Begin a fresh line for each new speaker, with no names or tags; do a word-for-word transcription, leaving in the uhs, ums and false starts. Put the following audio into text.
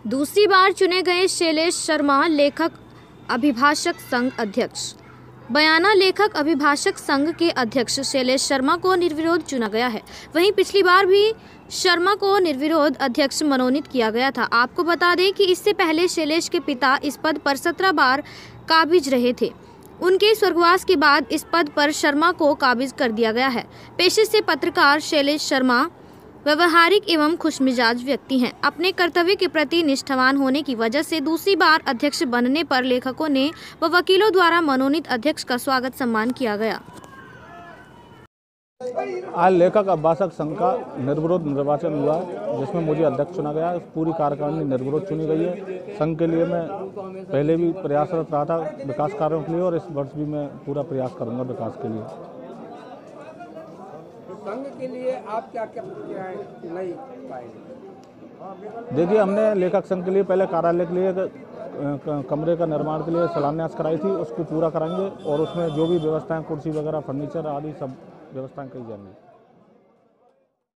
दूसरी बार चुने गए शैलेश शर्मा लेखक अभिभाषक संघ अध्यक्ष। बयाना लेखक अभिभाषक संघ के अध्यक्ष शैलेश शर्मा को निर्विरोध चुना गया है। वहीं पिछली बार भी शर्मा को निर्विरोध अध्यक्ष मनोनीत किया गया था। आपको बता दें कि इससे पहले शैलेश के पिता इस पद पर सत्रह बार काबिज रहे थे। उनके स्वर्गवास के बाद इस पद पर शर्मा को काबिज कर दिया गया है। पेशे से पत्रकार शैलेश शर्मा व्यवहारिक एवं खुशमिजाज व्यक्ति हैं। अपने कर्तव्य के प्रति निष्ठावान होने की वजह से दूसरी बार अध्यक्ष बनने पर लेखकों ने व वकीलों द्वारा मनोनीत अध्यक्ष का स्वागत सम्मान किया गया।
आज लेखक अभिभाषक संघ का निर्विरोध निर्वाचन हुआ, जिसमें मुझे अध्यक्ष चुना गया। पूरी कार्यकारिणी निर्विरोध चुनी गई है। संघ के लिए मैं पहले भी प्रयासरत रहा था विकास कार्यों के लिए, और इस वर्ष भी मैं पूरा प्रयास करूंगा विकास के लिए।
संघ के लिए आप क्या क्या प्रक्रियाएं नहीं पाएंगे?
देखिए, हमने लेखक संघ के लिए पहले कार्यालय के लिए कमरे का निर्माण के लिए शिलान्यास कराई थी, उसको पूरा कराएंगे और उसमें जो भी व्यवस्थाएं, कुर्सी वगैरह, फर्नीचर आदि सब व्यवस्थाएं की जाएंगी।